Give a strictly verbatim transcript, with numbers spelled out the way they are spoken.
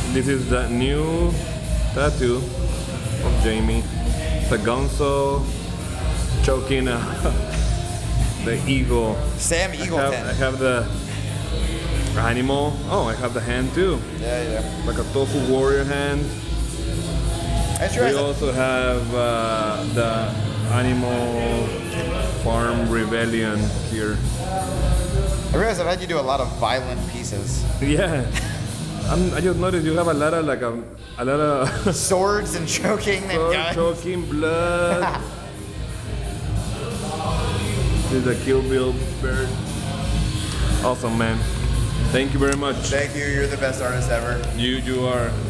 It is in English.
This is the new tattoo of Jamie. The gonzo choking uh, the eagle. Sam Eagleton. I have, I have the animal. Oh, I have the hand too. Yeah, yeah. Like a tofu warrior hand. That's right. We also have uh, the animal farm rebellion here. I realize I've had you do a lot of violent pieces. Yeah. I'm, I just noticed you have a lot of like a, a lot of Swords and choking and sword guns. choking blood. This is a Kill Bill bird. Awesome, man. Thank you very much. Thank you. You're the best artist ever. You, you are.